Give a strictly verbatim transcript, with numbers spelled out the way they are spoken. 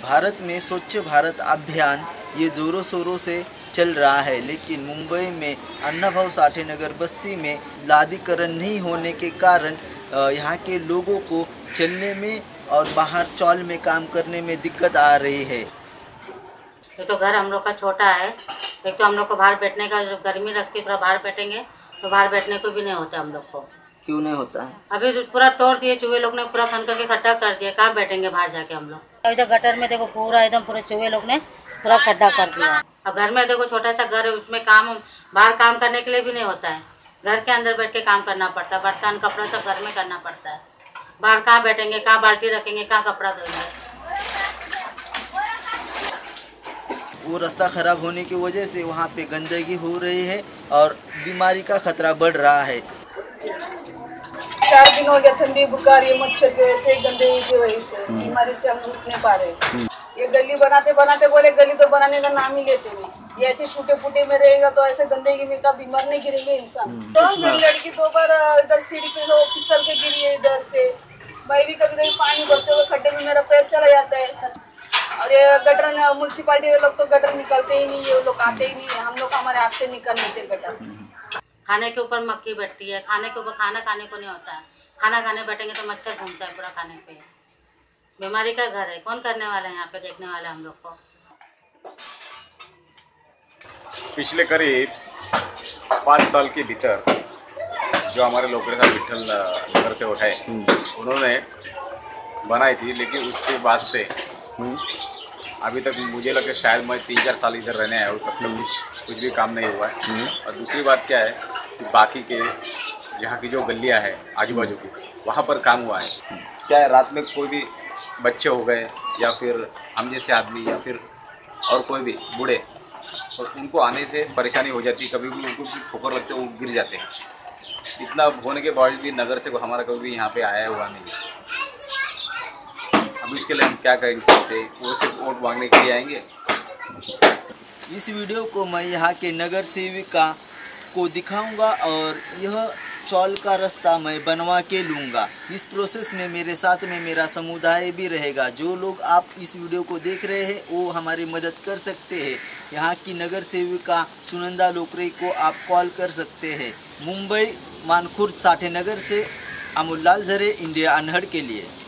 भारत में स्वच्छ भारत अभियान ये ज़ोरों शोरों से चल रहा है, लेकिन मुंबई में अन्नाभाऊ साठे नगर बस्ती में लादीकरण नहीं होने के कारण यहाँ के लोगों को चलने में और बाहर चौल में काम करने में दिक्कत आ रही है। एक तो घर हम लोग का छोटा है, एक तो हम लोग को बाहर बैठने का गर्मी लगती है, थोड़ा बाहर बैठेंगे तो बाहर बैठने को भी नहीं होता हम लोग को। क्यों नहीं होता है? अभी तो पूरा तोड़ दिए, चूहे लोग ने पूरा खन करके खड्डा कर दिया, कहाँ बैठेंगे बाहर जाके हम लोग। इधर गटर में देखो पूरा एकदम पूरे चूहे लोग ने पूरा खड्डा कर दिया। और घर में देखो छोटा सा घर है, उसमें काम बाहर काम करने के लिए भी नहीं होता है, घर के अंदर बैठ के काम करना पड़ता है, बर्तन कपड़ा सब घर में करना पड़ता है। बाहर कहाँ बैठेंगे, कहाँ बाल्टी रखेंगे, कहाँ कपड़ा धोएंगे। वो रास्ता खराब होने की वजह से वहाँ पे गंदगी हो रही है और बीमारी का खतरा बढ़ रहा है। चार दिन हो गया, ठंडी बुखार, ये मच्छर की वजह से, गंदगी की वजह से बीमारी से हम उठ नहीं पा रहे। ये गली बनाते बनाते बोले गली तो बनाने का नाम ही लेते नहीं, ये ऐसे फूटे फूटे में रहेगा तो ऐसे गंदगी में का बीमार नहीं गिरेंगे इंसान। तो मेरी लड़की दो बार इधर सीढ़ी पे तो फिसल के गिरी है इधर से। मैं भी कभी कभी पानी भरते हुए खड्डे में मेरा पैर चला जाता है। और ये गटर म्यूनसिपालिटी लोग तो गटर निकलते ही नहीं, ये लोग आते ही नहीं, हम लोग हमारे हाथ से निकल लेते गटर। खाने के ऊपर मक्खी बैठती है, खाने के ऊपर खाना खाने को नहीं होता है, खाना खाने बैठेंगे तो मच्छर घूमता है पूरा खाने पे। बीमारी का घर है, कौन करने वाला है यहाँ पे, देखने वाले हम लोग को। पिछले करीब पाँच साल के भीतर जो हमारे लोकल का विठल नगर से उठाए उन्होंने बनाई थी, लेकिन उसके बाद से अभी तक मुझे लगता है शायद मैं तीन चार साल इधर रहने आया हूँ, तब तक कुछ कुछ भी काम नहीं हुआ है। और दूसरी बात क्या है कि बाकी के जहाँ की जो गलियाँ हैं आजू बाजू की, वहाँ पर काम हुआ है। क्या है, रात में कोई भी बच्चे हो गए या फिर हम जैसे आदमी या फिर और कोई भी बूढ़े, तो उनको आने से परेशानी हो जाती है, कभी भी उनको भी ठोकर लगते वो गिर जाते हैं। इतना होने के बावजूद भी नगर से हमारा कभी भी यहाँ पे आया हुआ नहीं है। अब इसके लिए हम क्या कर सकते, वो सिर्फ वोट मांगने के लिए आएंगे। इस वीडियो को मैं यहाँ के नगर सेविका को दिखाऊंगा और यह चौल का रास्ता मैं बनवा के लूँगा। इस प्रोसेस में मेरे साथ में मेरा समुदाय भी रहेगा। जो लोग आप इस वीडियो को देख रहे हैं वो हमारी मदद कर सकते हैं। यहाँ की नगर सेविका सुनंदा लोकरे को आप कॉल कर सकते हैं। मुंबई मानखुर्द साठे नगर से अमोल लालझरे, इंडिया अनहर्ड के लिए।